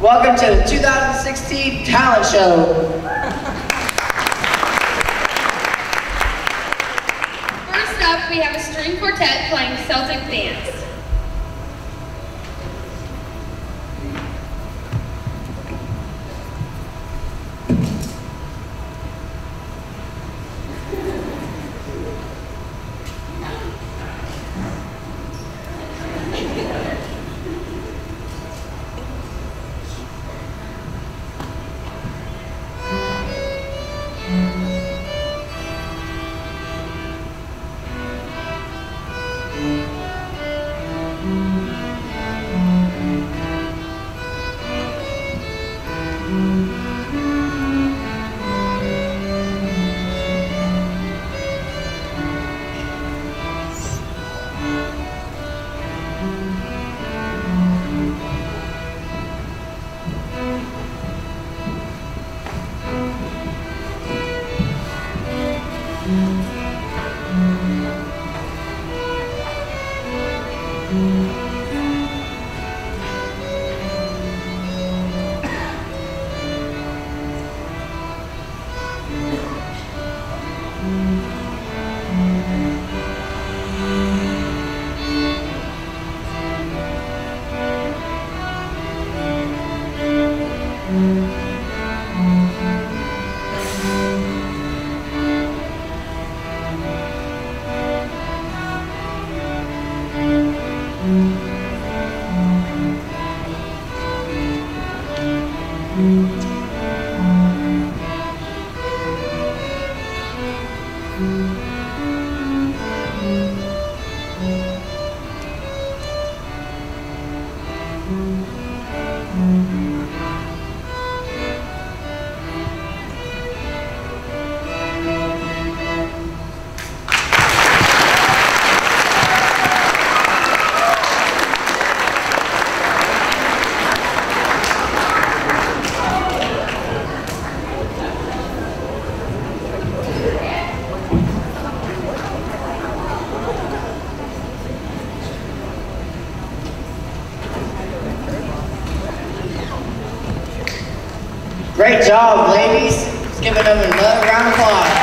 Welcome to the 2016 Talent Show. First up, we have a string quartet playing Celtic Dance. Great job, ladies. Let's give them another round of applause.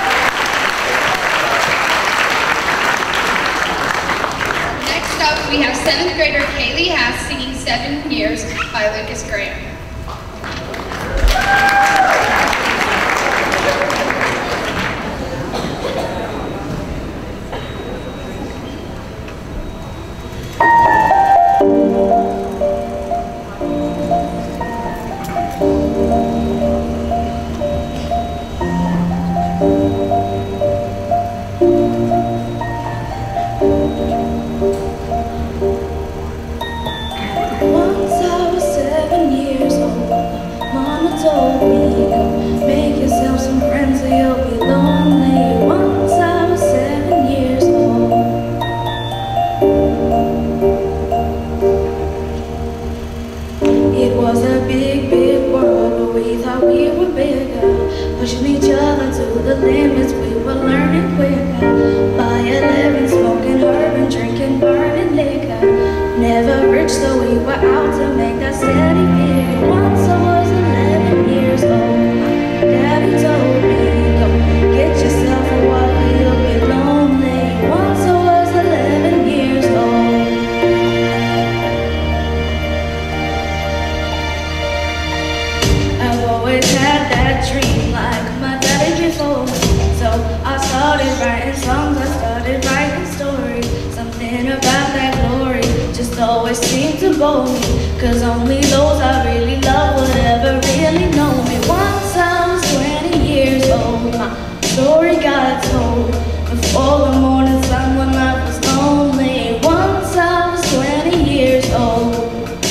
Next up, we have 7th grader Kaylee Haas singing 7 Years by Lucas Graham. Pushing each other to the limits, we were learning quicker. By 11, smoking herb and drinking burning liquor. Never rich, so we were out to make that steady figure. Once I was 11 years old, Daddy told me, go get yourself a wife, you'll be lonely. Once I was 11 years old. I've always had that dream like my daddy before me. So I started writing songs, I started writing stories. Something about that glory just always seemed to bore me, cause only those I really love would ever really know me. Once I was 20 years old, my story got told before the morning sun when I was lonely. Once I was 20 years old.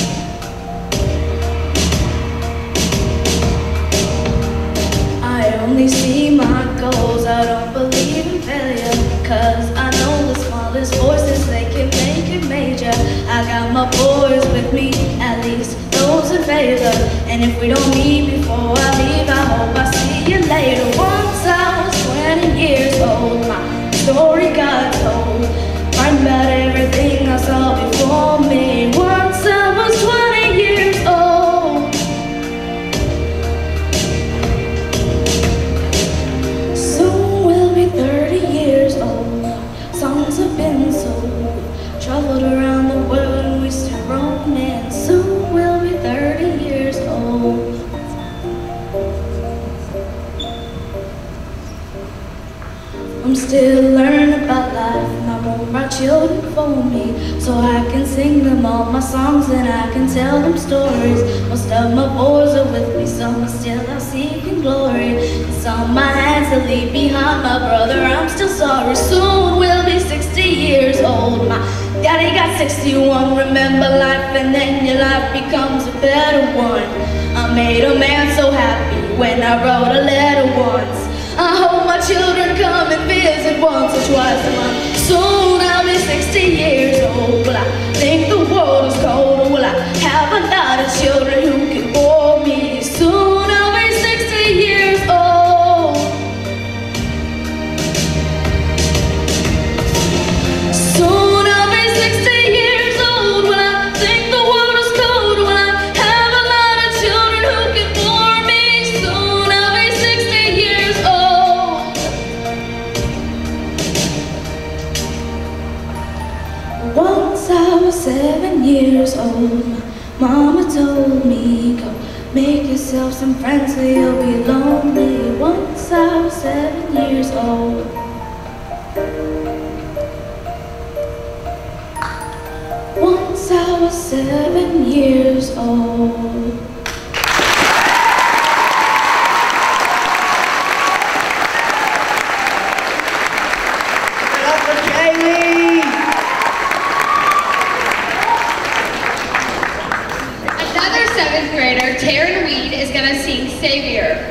I only see my goals, I don't believe in failure, cause I know the smallest voices, they can make it major. I got my boys with me, at least those in favor. And if we don't meet before I leave, I hope I see you later. Once I was 20 years old, my story got told, writing about everything I saw before me. Once I was 20 years old. I'm still learning about life. My mom brought children for me, so I can sing them all my songs and I can tell them stories. Most of my boys are with me, some are still out seeking glory. It's on my hands to leave behind my brother, I'm still sorry. Soon we'll be 60 years old. My daddy got 61. Remember life and then your life becomes a better one. I made a man so happy when I wrote a letter once. I hope my children come and visit once or twice a month. Soon I'll be 60 years old. Will I think the world is cold, or will I have a lot of children who can bore me? Soon I'll be 60 years old. Soon I'll be 60 years old. Will I think the world is cold, or will I have a lot of children who can bore me? Soon I'll be 60 years old. Once I was 7 years old, my mama told me, go make yourself some friends or you'll be lonely. Once I was 7 years old. Once I was 7 years old. Give it up for Kaylee! Another 7th grader, Taryn Weed, is going to sing Savior.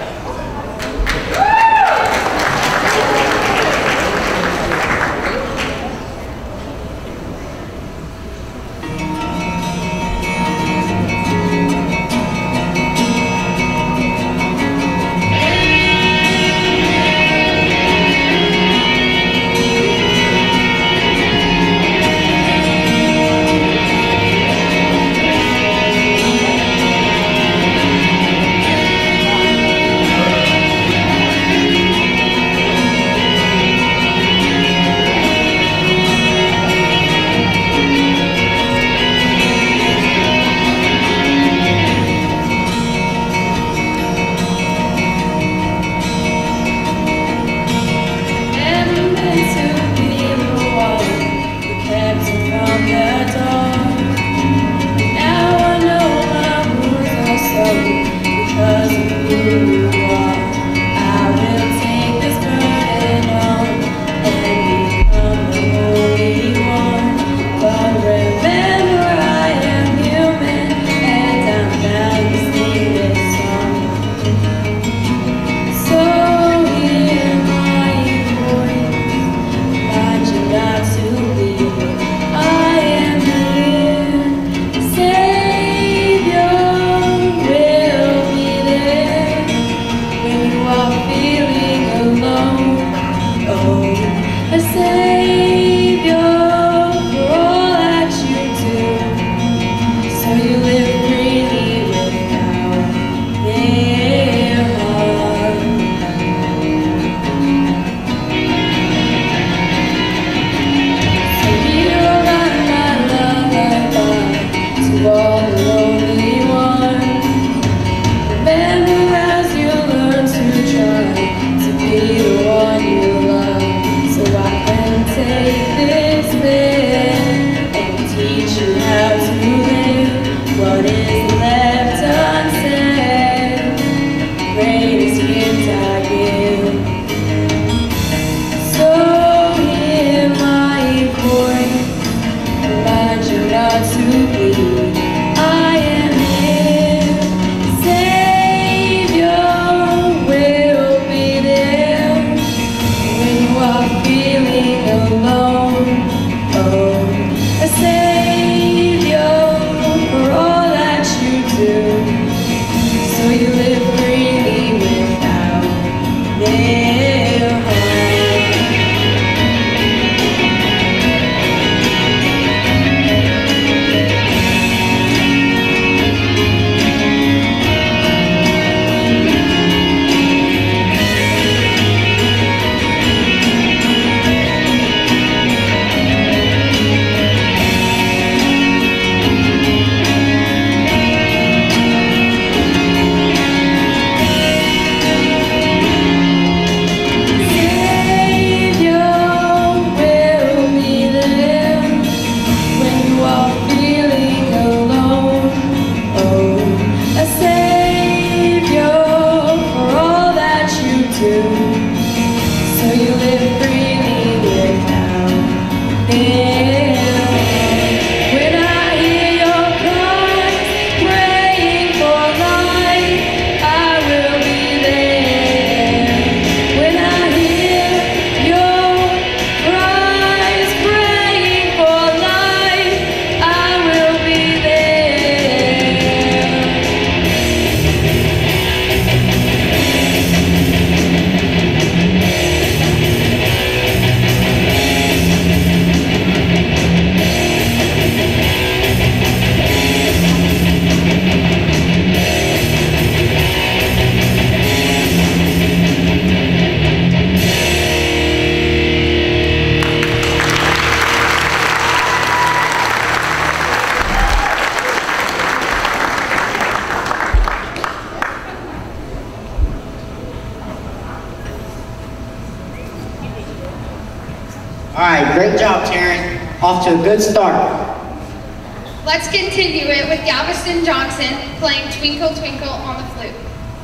All right, great job, Taryn. Off to a good start. Let's continue it with Galveston Johnson playing Twinkle Twinkle on the flute.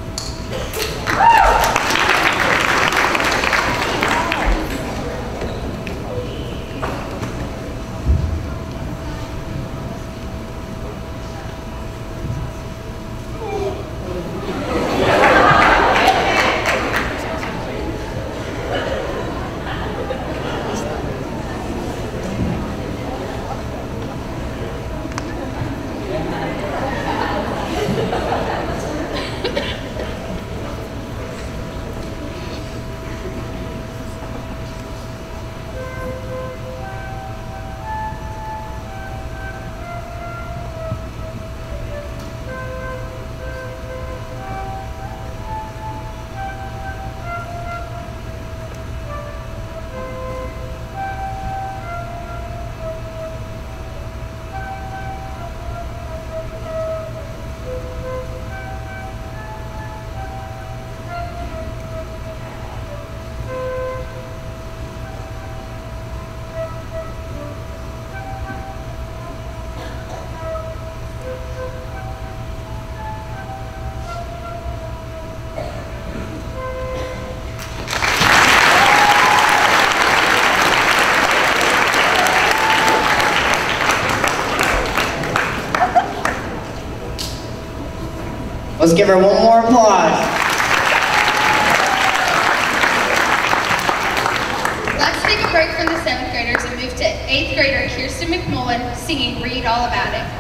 Let's give her one more applause. Let's take a break from the 7th graders and move to 8th grader Kirsten McMullen singing Read All About It.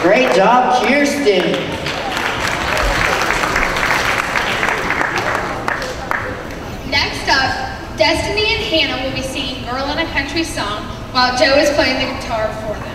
Great job, Kirsten. Next up, Destiny and Hannah will be singing Girl in a Country Song while Joe is playing the guitar for them.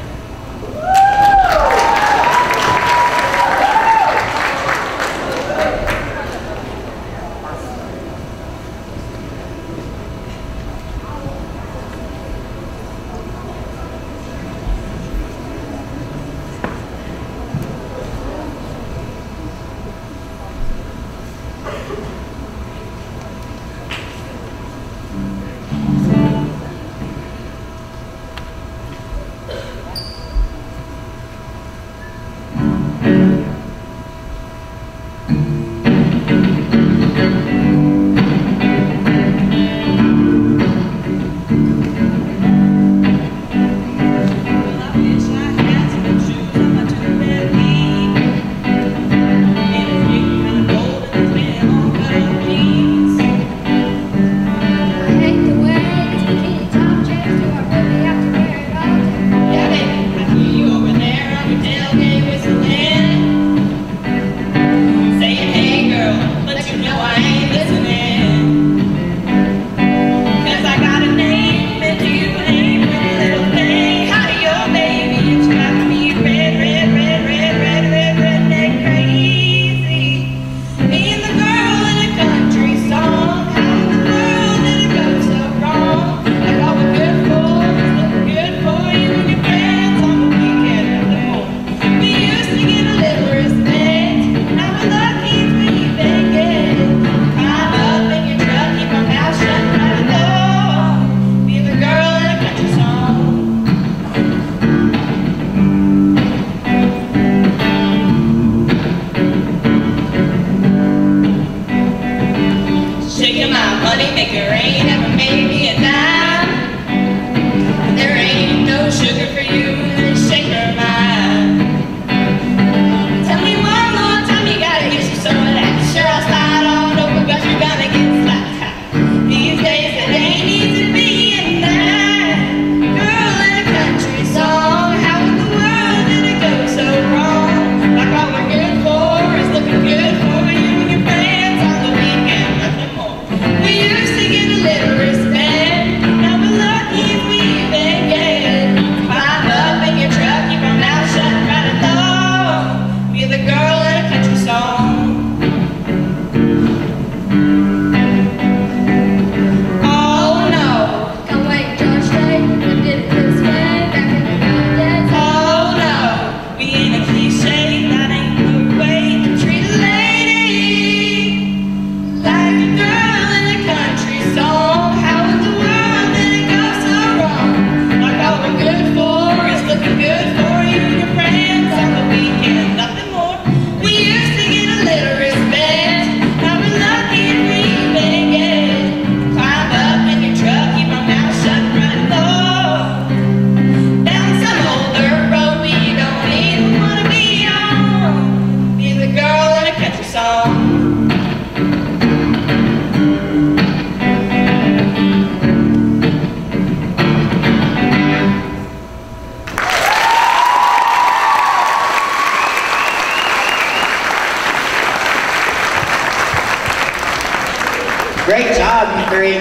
Great job, you three.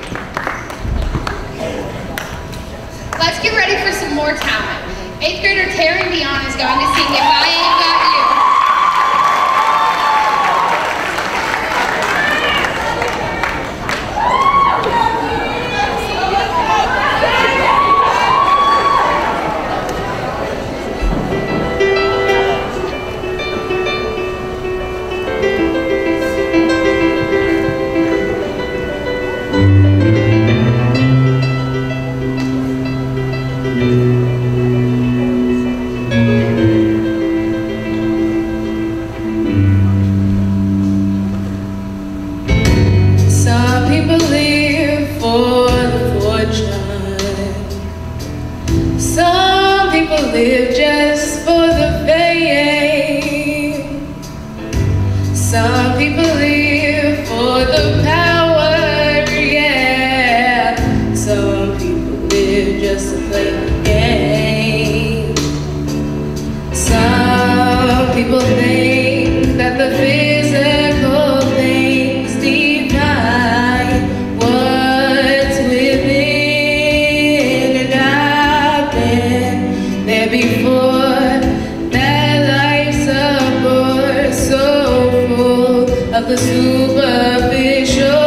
Let's get ready for some more talent. 8th grader Taryn Dion is going to sing If I Ain't Got You. Live just for the fame. Some people live for the power, yeah. Some people live just to play the game. Some people think that the physical things define what's within, and I've been there before. That life's a bore so full of the superficial.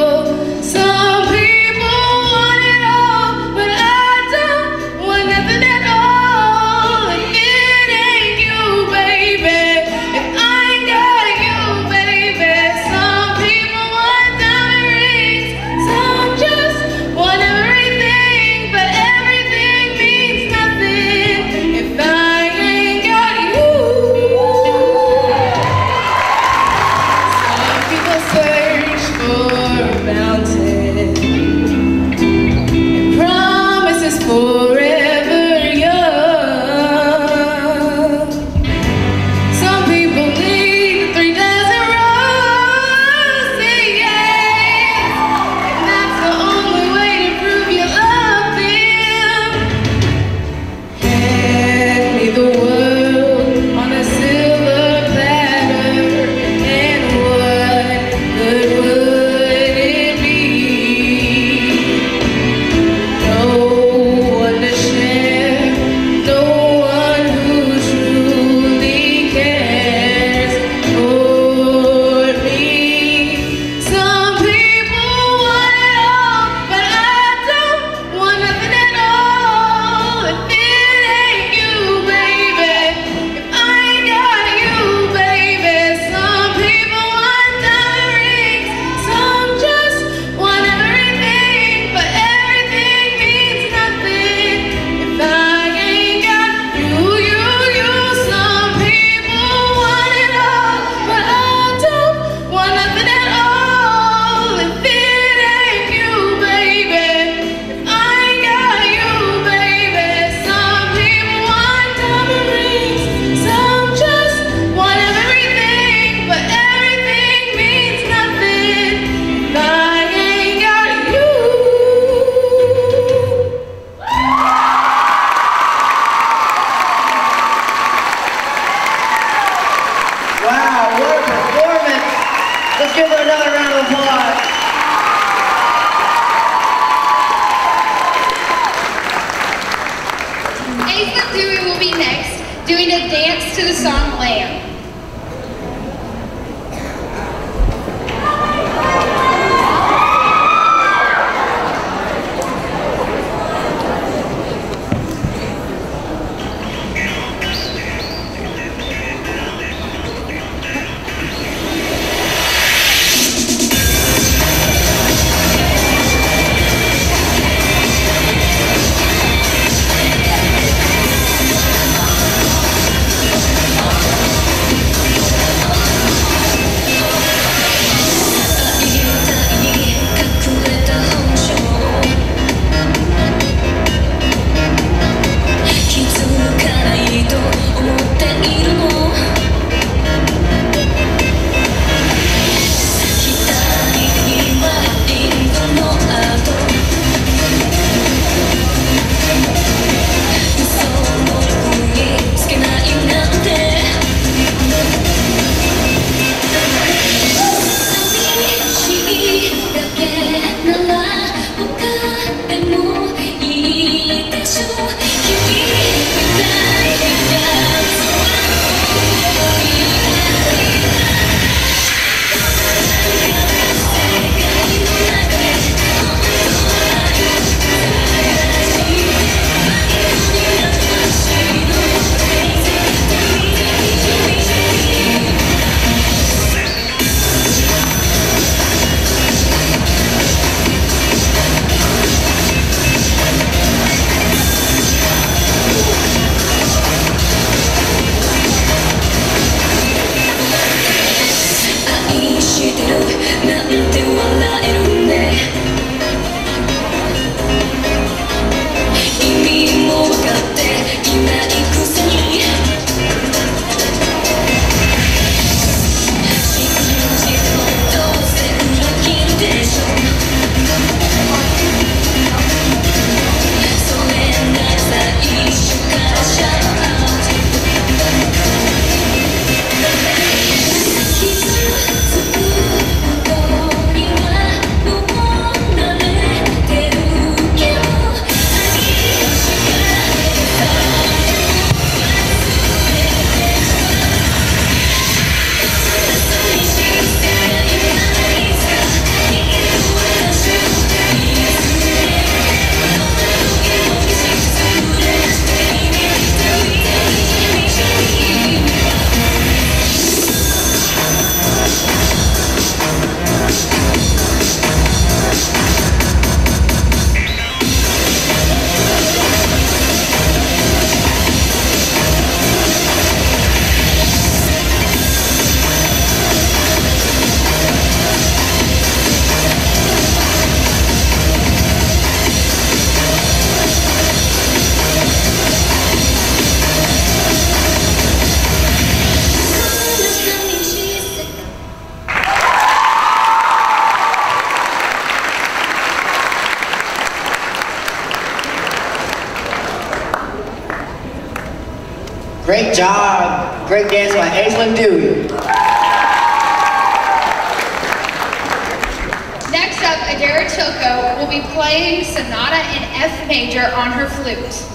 Let's give her another round of applause. Aislinn Dewey will be next, doing a dance to the song Lamb. Great job. Great dance by Aislinn Dewey. Next up, Adara Chilko will be playing Sonata in F major on her flute.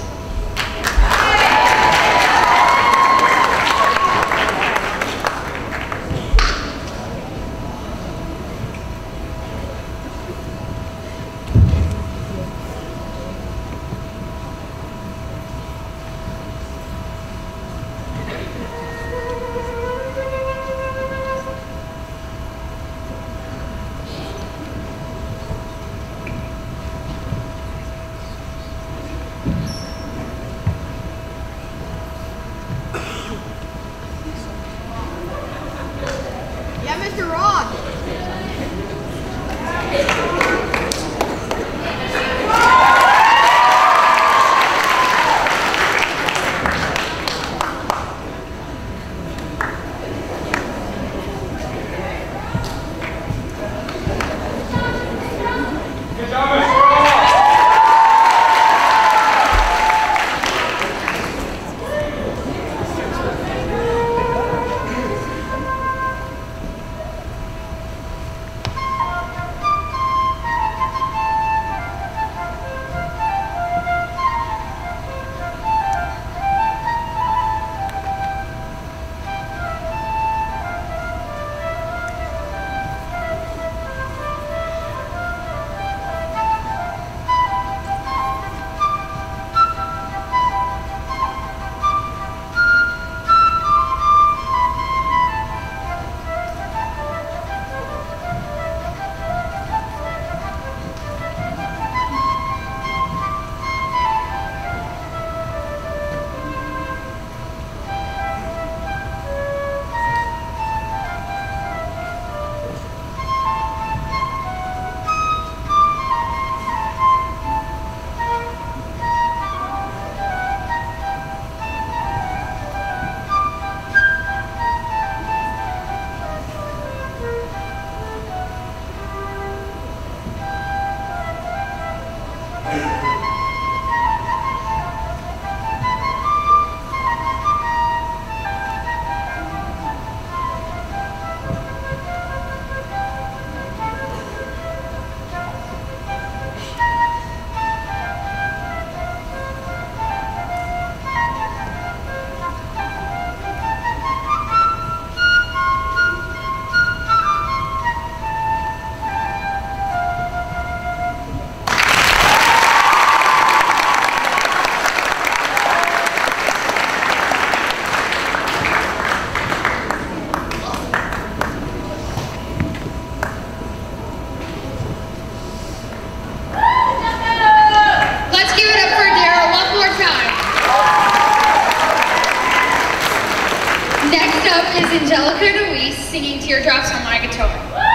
Angelica Deweese singing Teardrops on My Guitar.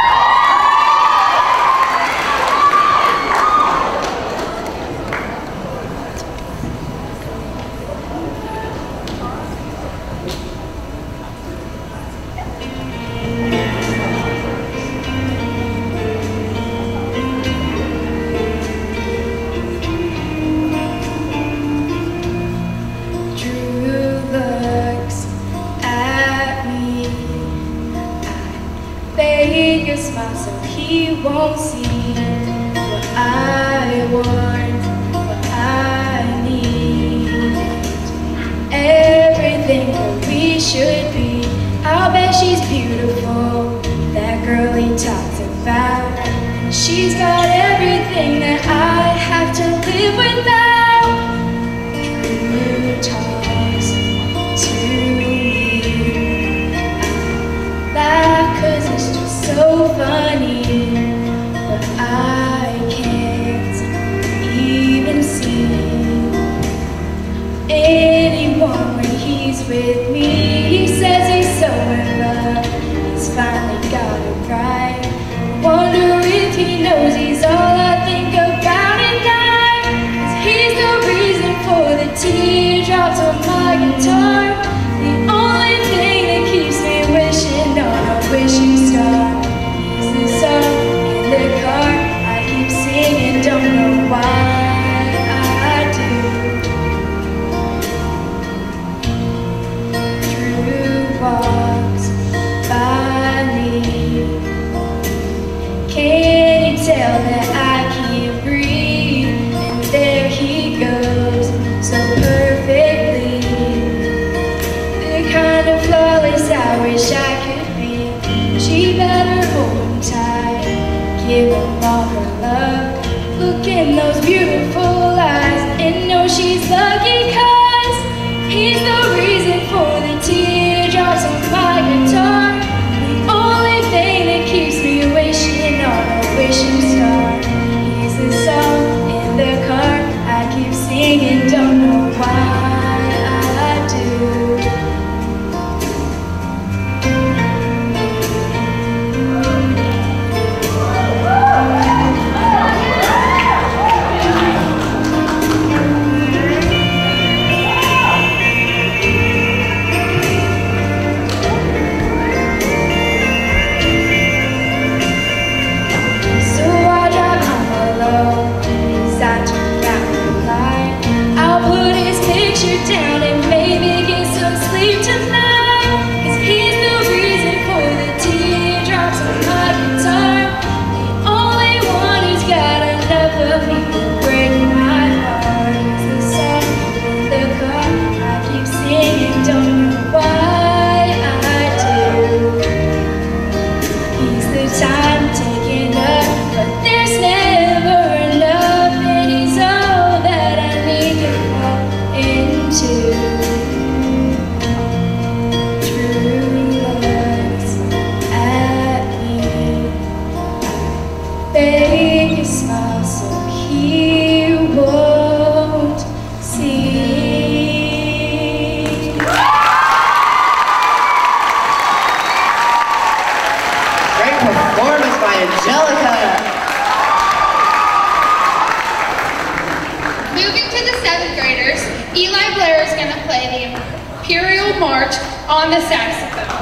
So he won't see what I want, what I need. Everything that we should be. I'll bet she's beautiful, that girl he talks about. She's got everything that I have to live without. True talks to me. I laugh 'cause it's just so funny, but I can't even see anyone when he's with me. He says he's so in love, he's finally got it right. Wonder if he knows he's all I think about at night. 'Cause he's the reason for the teardrops on my guitar. The only thing that keeps me wishing on a wishing star. He's the song in the car I keep singing, don't know why I do. walks by me. Can you tell that I can't breathe? And there he goes, so perfectly. The kind of flawless I wish I could be. She better hold him tight, give him all her love. Look in those beautiful eyes and know she's lucky, 'cause he's the reason for the teardrops on my guitar. The only thing that keeps me wishing on a wishing star. He's the song in the car I keep singing, don't know why I do. Down and maybe get some sleep tonight, 'cause he's the reason for the teardrops on my guitar. The only one who's got enough of me to break my heart. He's the song in the car I keep singing, don't know why I do. He's the time taken up, but there's never enough, and he's all that I need to fall into. True looks at me, fake a smile so he won't see. Great performance by Angelica. Moving to the 7th graders, Eli Blair is going to play the Imperial March on the saxophone.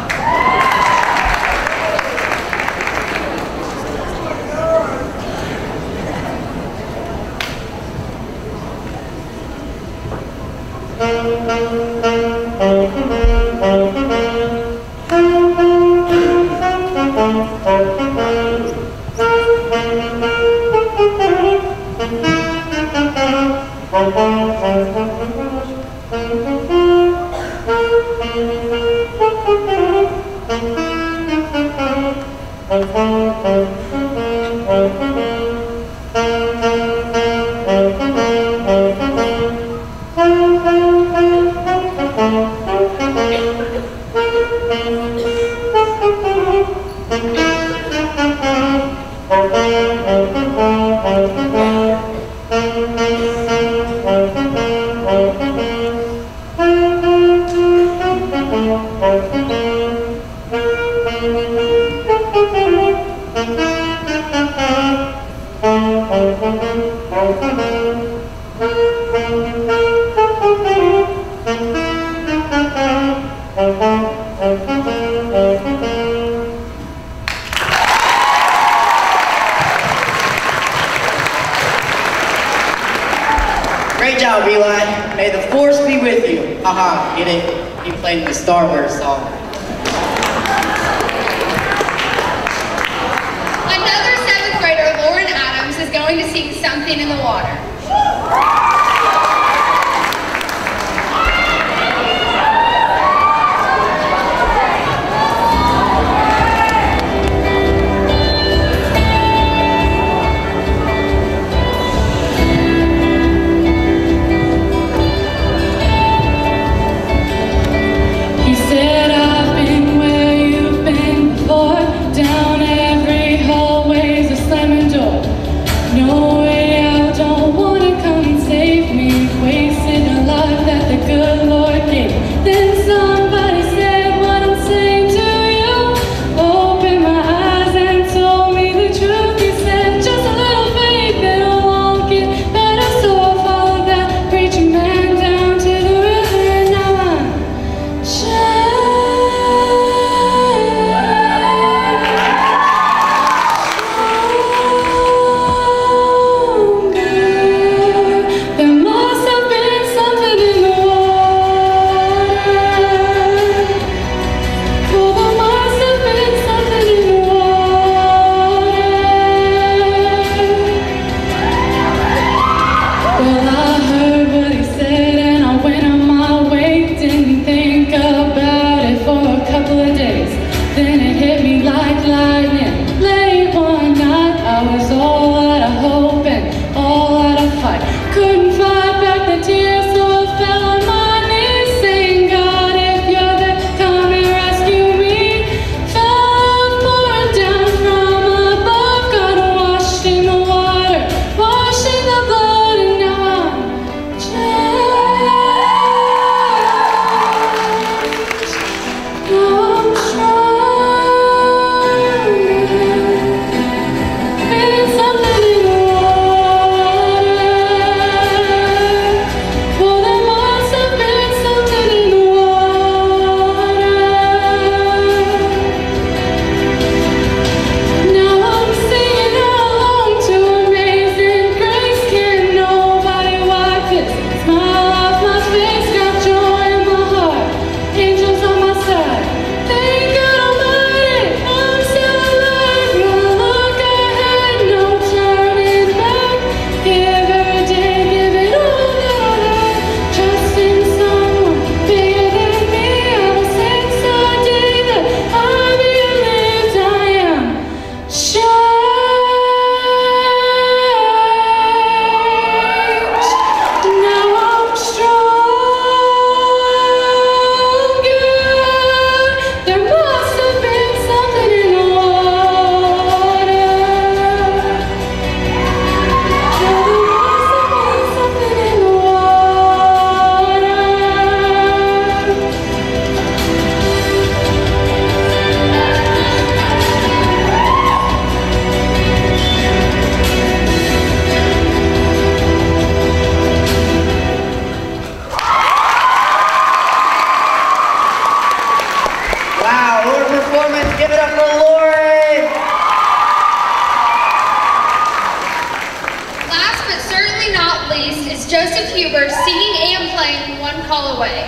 Great job, Eli. May the force be with you. Haha, get it? He played the Star Wars song. Another 7th grader, Lauren Adams, is going to sing Something in the Water. No way out, don't wanna come and say Wow, what a performance. Give it up for Lauren. Last but certainly not least is Joseph Huber singing and playing One Call Away.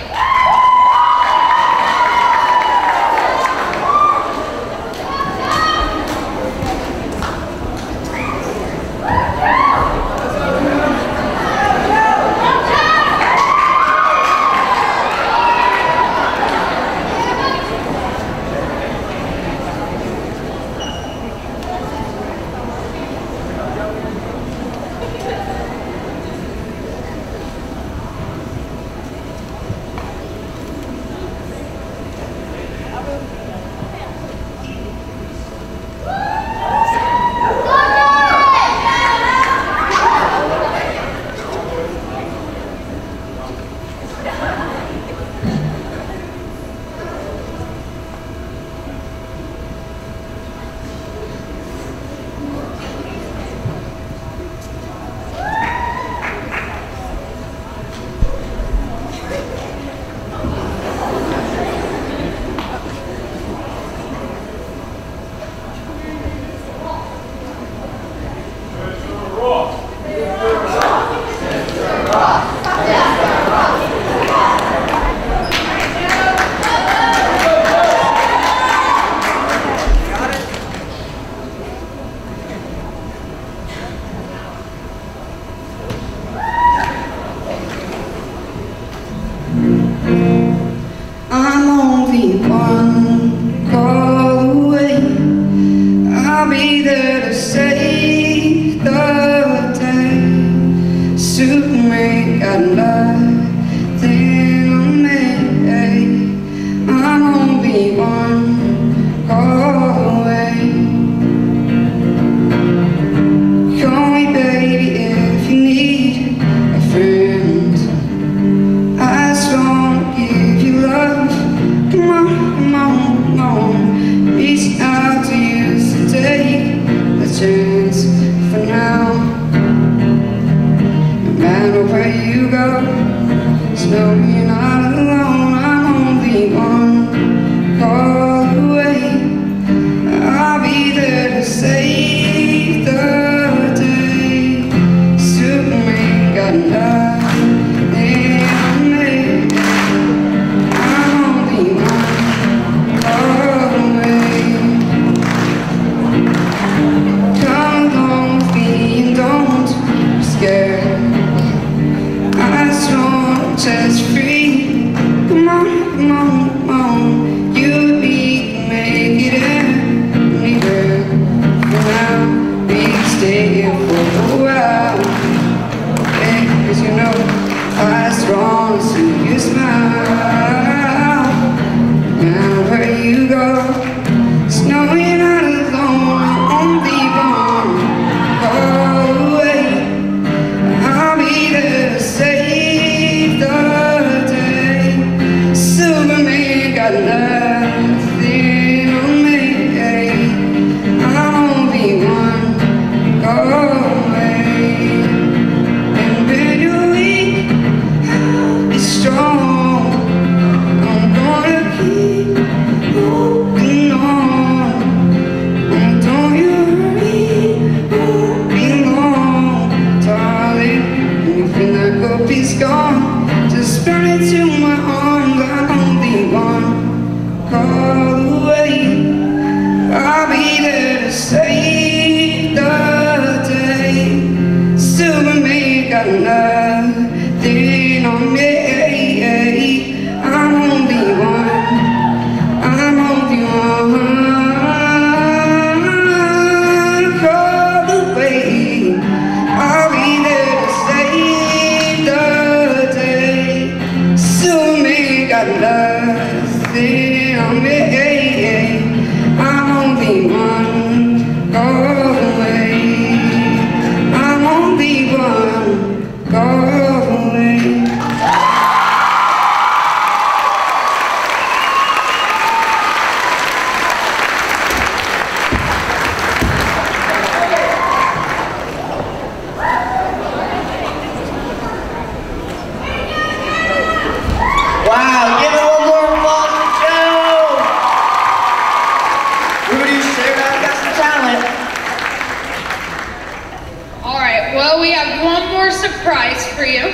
I'm only one call away. I'll be there to save the day. Superman got nothing on me. I'm only one call away. Call me baby if you need a friend. I just wanna give you love. Come on, come on, come on. Reach out to you, so take the chance for now. No matter where you go, just know you're not alone. I'm only one call away. I'll be there to save the day. Superman got nothing on me. I'm only one call away. Come along with me and don't be scared. I just wanna set you free. Come on, come on, come on. You and me can make it anywhere. For now, we can stay here for a while. Hey, 'cause you know I just wanna see you smile. Now where you go, just know you're not alone. I'm only one call away. I'll be there to save the day. Superman got nothing on me. I'm only one call away. And when you're weak, I'll be strong. I'm gonna keep holding on. And don't you worry, won't be long, darling. When you feel like hope is gone, just run into my arms. I'm only one call away. I'll be there to save the day. Superman got nothing on me. I'm only one. I'm only one call away. I'll be there to save the day. Superman got nothing on me. I'm only one call away. I'm only one call away. Wow, give it one more applause for Joe. for you.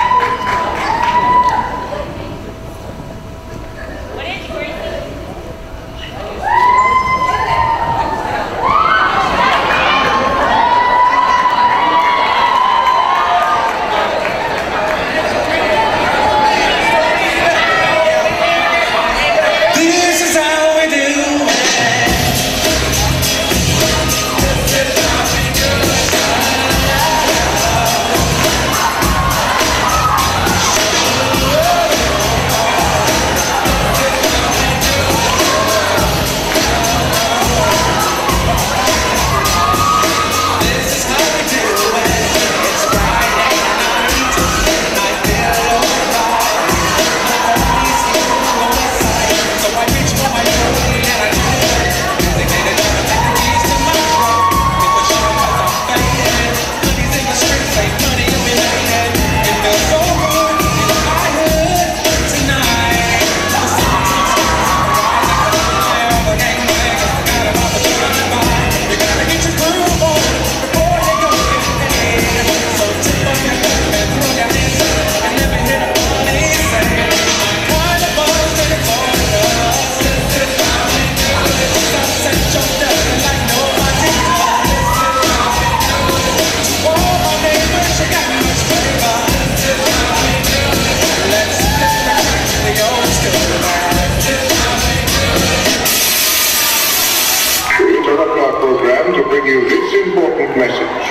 To bring you this important message.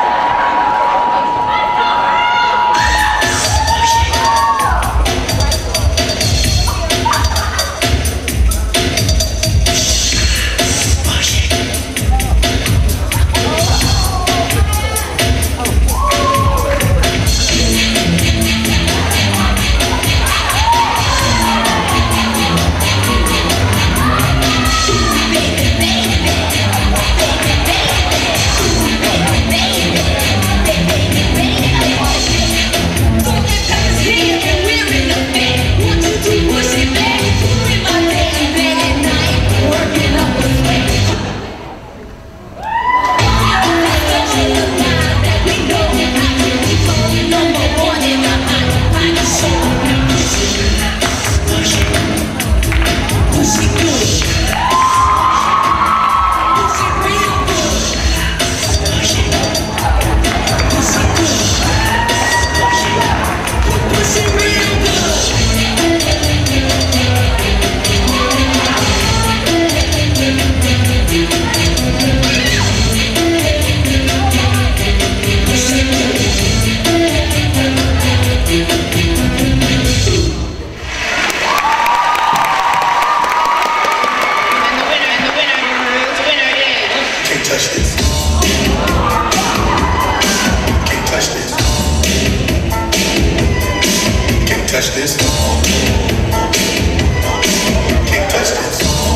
touch this. Can't touch this.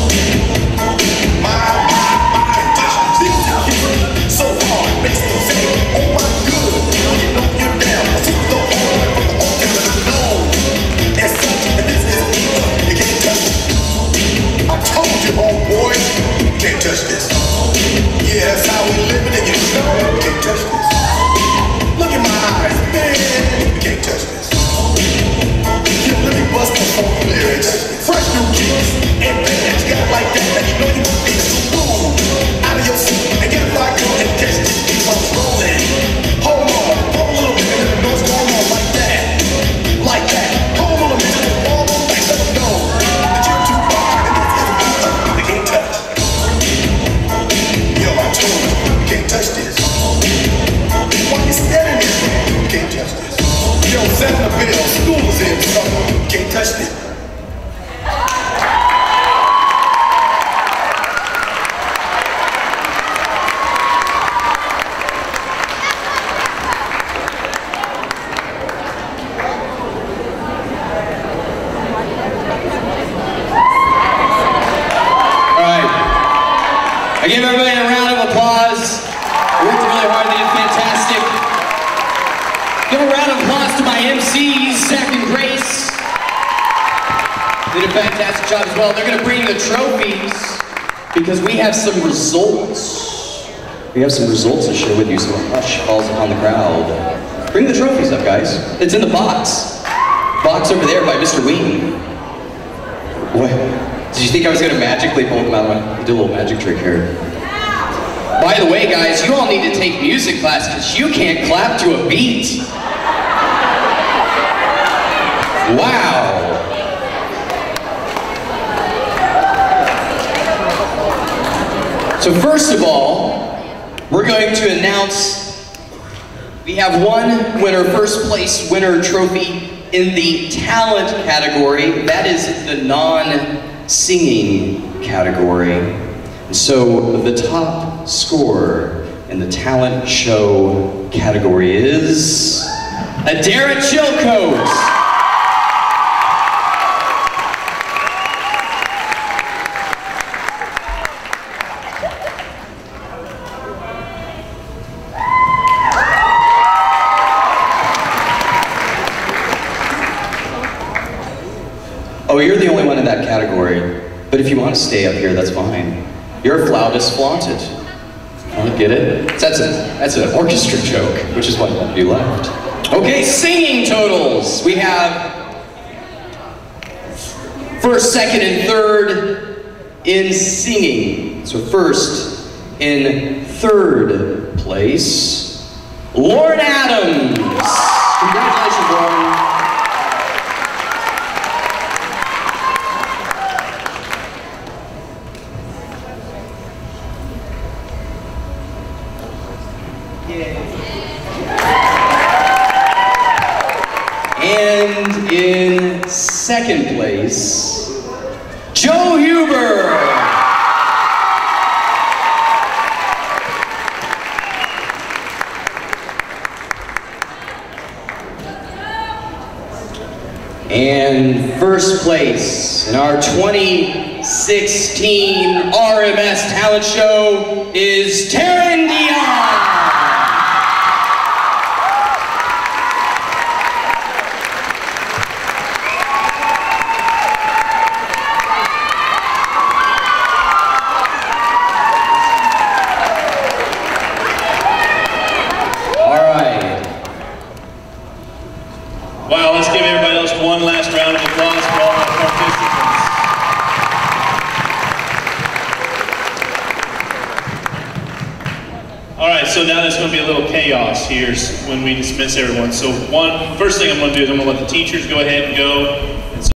My, can't touch this. So hard, makes me say, oh my good. You know you're down. I took the horn from the old to the known. As such, and this is evil. You can't touch it. I told you, old boy, you can't touch this. Yeah, that's how we live it, and you know you can't touch this. Look in my eyes, man. You can't touch this. Let me bust the funk lyrics. Fresh new kicks and bands got it like that. And you know you want to be so cool. Out of your seat and get it like you and catch this beat while it's rolling. Hold on, hold a little bit and the noise going on like that. Like that. Hold on a minute and fall on back. Let them know that you're too far and this is they can't touch. Yo, I told you, you can't touch this. Why you standing there? You can't touch this. Yo, send the bill, school's in, so can't touch it. Alright. I give everybody a round of applause. We worked really hard, they did fantastic. Give a round of applause to my MCs, Zach and Grace. They did a fantastic job as well. They're going to bring the trophies because we have some results. We have some results to share with you, so a hush falls upon the crowd. Bring the trophies up, guys. It's in the box. Box over there by Mr. Wheaton. What? Did you think I was gonna magically pull them out? Do a little magic trick here. By the way, guys, you all need to take music class because you can't clap to a beat. Wow. So first of all, we're going to announce we have one winner, first place winner trophy in the talent category. That is the non-singing category. And so the top scorer in the talent show category is Adara Chilcote. Oh, you're the only one in that category. But if you want to stay up here, that's fine. You're a flautist flaunted. I don't get it. That's an orchestra joke, which is why you left. Okay, singing totals. We have first, second, and third in singing. So first, in third place, Lauren Adams. Congratulations, Lauren. And in second place, Joe Huber. And first place in our 2016 RMS Talent Show is Taryn Dion. Wow, let's give everybody else one last round of applause for all our participants. All right, so now there's going to be a little chaos here when we dismiss everyone. So first thing I'm going to do is I'm going to let the teachers go ahead and go.